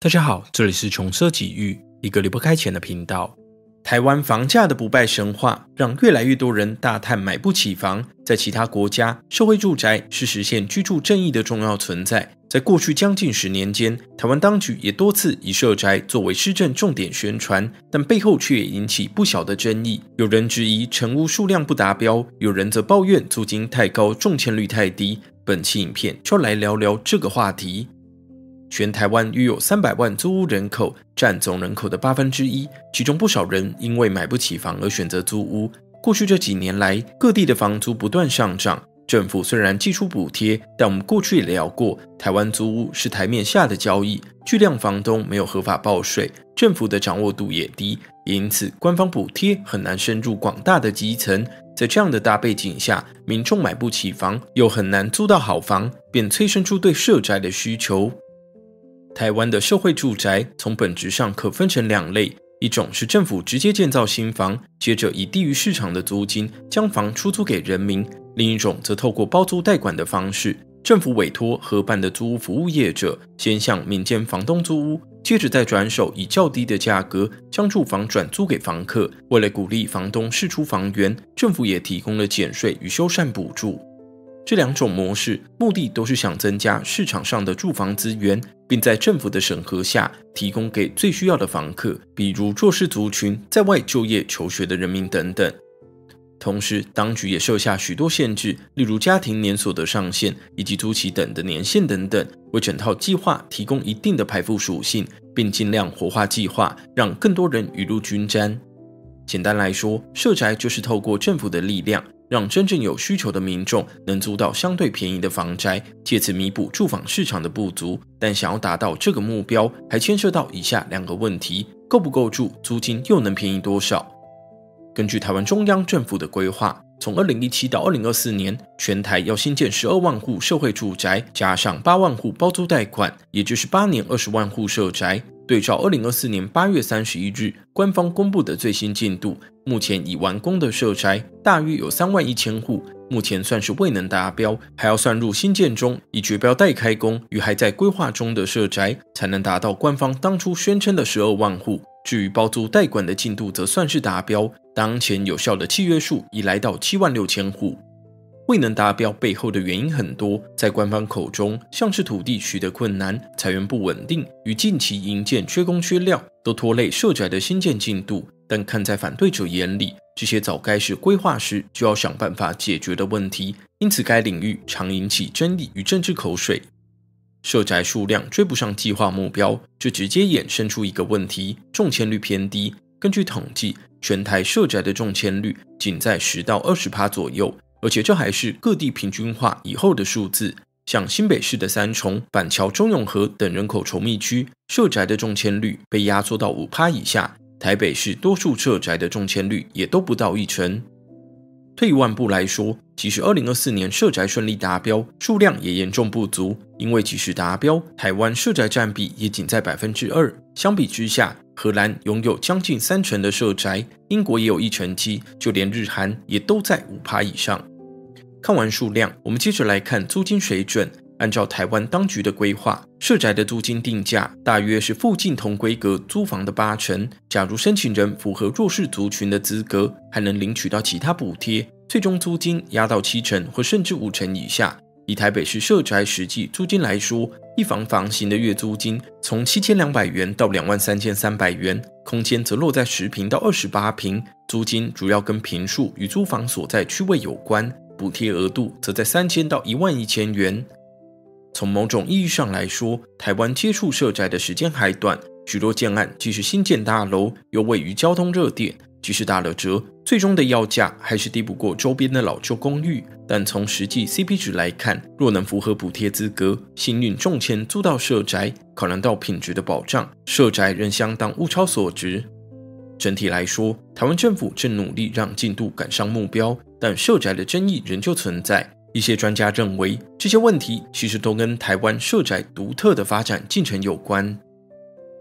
大家好，这里是穷奢极欲，一个离不开钱的频道。台湾房价的不败神话，让越来越多人大叹买不起房。在其他国家，社会住宅是实现居住正义的重要存在。在过去将近10年间，台湾当局也多次以社宅作为施政重点宣传，但背后却也引起不小的争议。有人质疑成屋数量不达标，有人则抱怨租金太高，中签率太低。本期影片就来聊聊这个话题。全台湾约有300万租屋人口，占总人口的1/8，其中不少人因为买不起房而选择租屋。过去这几年来，各地的房租不断上涨，政府虽然祭出补贴，但我们过去也聊过，台湾租屋是台面下的交易，巨量房东没有合法报税，政府的掌握度也低，也因此官方补贴很难深入广大的基层。在这样的大背景下，民众买不起房，又很难租到好房，便催生出对社宅的需求。台湾的社会住宅从本质上可分成2类，一种是政府直接建造新房，接着以低于市场的租金将房出租给人民；另一种则透过包租代管的方式，政府委托合办的租屋服务业者先向民间房东租屋，接着再转手以较低的价格将住房转租给房客。为了鼓励房东释出房源，政府也提供了减税与修缮补助。这2种模式目的都是想增加市场上的住房资源，并在政府的审核下提供给最需要的房客，比如弱势族群、在外就业求学的人民等等。同时，当局也设下许多限制，例如家庭年所得上限以及租期等的年限等等，为整套计划提供一定的排富属性，并尽量活化计划，让更多人雨露均沾。简单来说，社宅就是透过政府的力量，让真正有需求的民众能租到相对便宜的房宅，借此弥补住房市场的不足。但想要达到这个目标，还牵涉到以下2个问题：够不够住，租金又能便宜多少？根据台湾中央政府的规划，从2017到2024年，全台要新建12万户社会住宅，加上8万户包租代管，也就是8年20万户社宅。对照2024年8月31日官方公布的最新进度，目前已完工的社宅大约有3万1000户，目前算是未能达标，还要算入新建中已绝标待开工与还在规划中的社宅，才能达到官方当初宣称的12万户。至于包租代管的进度则算是达标，当前有效的契约数已来到7万6000户。未能达标背后的原因很多，在官方口中，像是土地取得困难、财源不稳定与近期营建缺工缺料，都拖累社宅的新建进度。但看在反对者眼里，这些早该是规划时就要想办法解决的问题，因此该领域常引起争议与政治口水。社宅数量追不上计划目标，这直接衍生出一个问题：中签率偏低。根据统计，全台社宅的中签率仅在10到20%左右。而且这还是各地平均化以后的数字，像新北市的三重、板桥、中永和等人口稠密区，社宅的中签率被压缩到5%以下；台北市多数社宅的中签率也都不到1成。退一万步来说，即使2024年社宅顺利达标，数量也严重不足，因为即使达标，台湾社宅占比也仅在2%。相比之下，荷兰拥有将近3成的社宅，英国也有1.7%，就连日韩也都在5%以上。看完数量，我们接着来看租金水准。按照台湾当局的规划，社宅的租金定价大约是附近同规格租房的8成。假如申请人符合弱势族群的资格，还能领取到其他补贴，最终租金压到7成或甚至5成以下。以台北市社宅实际租金来说，一房房型的月租金从7200元到23300元，空间则落在10坪到28坪，租金主要跟坪数与租房所在区位有关，补贴额度则在3000到11000元。从某种意义上来说，台湾接触社宅的时间还短，许多建案即使新建大楼，又位于交通热点，即使打了折，最终的要价还是低不过周边的老旧公寓。但从实际 CP 值来看，若能符合补贴资格，幸运中签租到社宅，考量到品质的保障，社宅仍相当物超所值。整体来说，台湾政府正努力让进度赶上目标，但社宅的争议仍旧存在。一些专家认为，这些问题其实都跟台湾社宅独特的发展进程有关。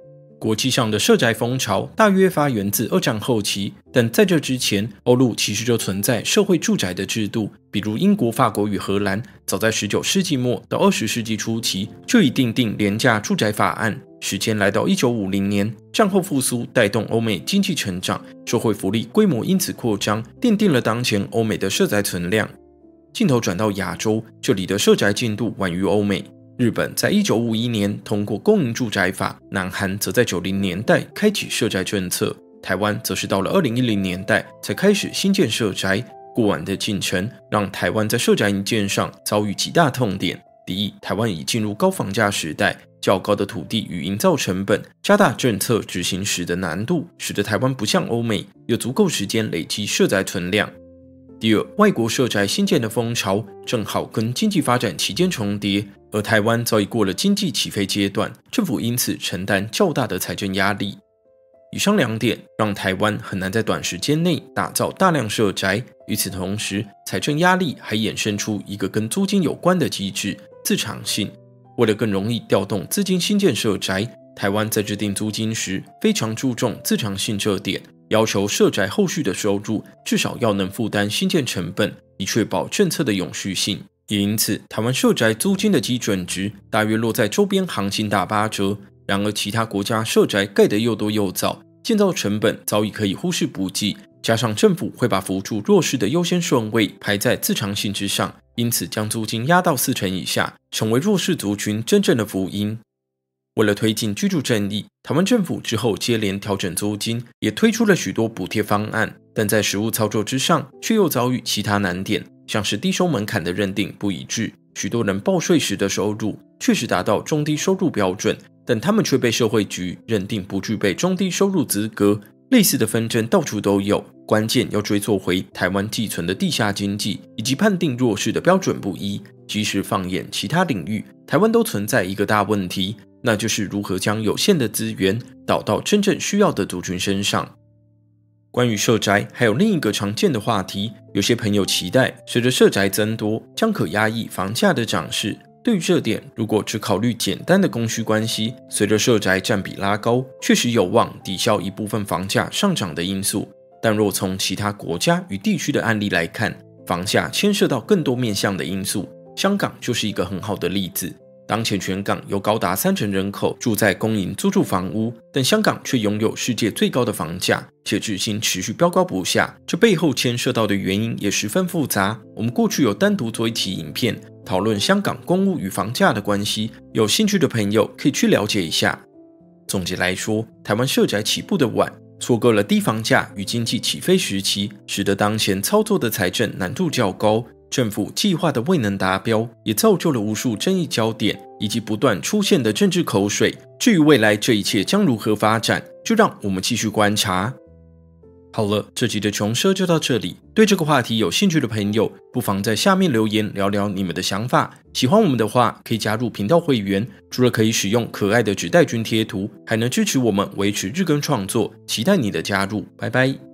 国际上的社宅风潮大约发源自二战后期，但在这之前，欧陆其实就存在社会住宅的制度，比如英国、法国与荷兰，早在19世纪末到20世纪初期就已订定廉价住宅法案。时间来到1950年，战后复苏带动欧美经济成长，社会福利规模因此扩张，奠定了当前欧美的社宅存量。镜头转到亚洲，这里的社宅进度晚于欧美。日本在1951年通过公营住宅法，南韩则在90年代开启社宅政策，台湾则是到了2010年代才开始新建社宅。过往的进程让台湾在社宅营建上遭遇极大痛点。第一，台湾已进入高房价时代，较高的土地与营造成本加大政策执行时的难度，使得台湾不像欧美有足够时间累积社宅存量。第二，外国社宅新建的风潮正好跟经济发展期间重叠，而台湾早已过了经济起飞阶段，政府因此承担较大的财政压力。以上两点让台湾很难在短时间内打造大量社宅，与此同时，财政压力还衍生出一个跟租金有关的机制——自偿性。为了更容易调动资金新建社宅，台湾在制定租金时非常注重自偿性这点，要求社宅后续的收入至少要能负担新建成本，以确保政策的永续性。也因此，台湾社宅租金的基准值大约落在周边行情打8折。然而，其他国家社宅盖得又多又早，建造成本早已可以忽视不计，加上政府会把扶助弱势的优先顺位排在自偿性之上，因此将租金压到40%以下，成为弱势族群真正的福音。为了推进居住正义，台湾政府之后接连调整租金，也推出了许多补贴方案，但在实务操作之上却又遭遇其他难点，像是低收门槛的认定不一致，许多人报税时的收入确实达到中低收入标准，但他们却被社会局认定不具备中低收入资格。类似的纷争到处都有，关键要追溯回台湾寄存的地下经济以及判定弱势的标准不一。即使放眼其他领域，台湾都存在一个大问题，那就是如何将有限的资源导到真正需要的族群身上。关于社宅，还有另一个常见的话题，有些朋友期待随着社宅增多，将可压抑房价的涨势。对于这点，如果只考虑简单的供需关系，随着社宅占比拉高，确实有望抵消一部分房价上涨的因素。但若从其他国家与地区的案例来看，房价牵涉到更多面向的因素，香港就是一个很好的例子。当前全港有高达30%人口住在公营租住房屋，但香港却拥有世界最高的房价，且至今持续飙高不下。这背后牵涉到的原因也十分复杂。我们过去有单独做一期影片讨论香港公屋与房价的关系，有兴趣的朋友可以去了解一下。总结来说，台湾社宅起步的晚，错过了低房价与经济起飞时期，使得当前操作的财政难度较高。政府计划的未能达标，也造就了无数争议焦点以及不断出现的政治口水。至于未来这一切将如何发展，就让我们继续观察。好了，这集的穷奢就到这里。对这个话题有兴趣的朋友，不妨在下面留言聊聊你们的想法。喜欢我们的话，可以加入频道会员，除了可以使用可爱的纸袋君贴图，还能支持我们维持日更创作。期待你的加入，拜拜。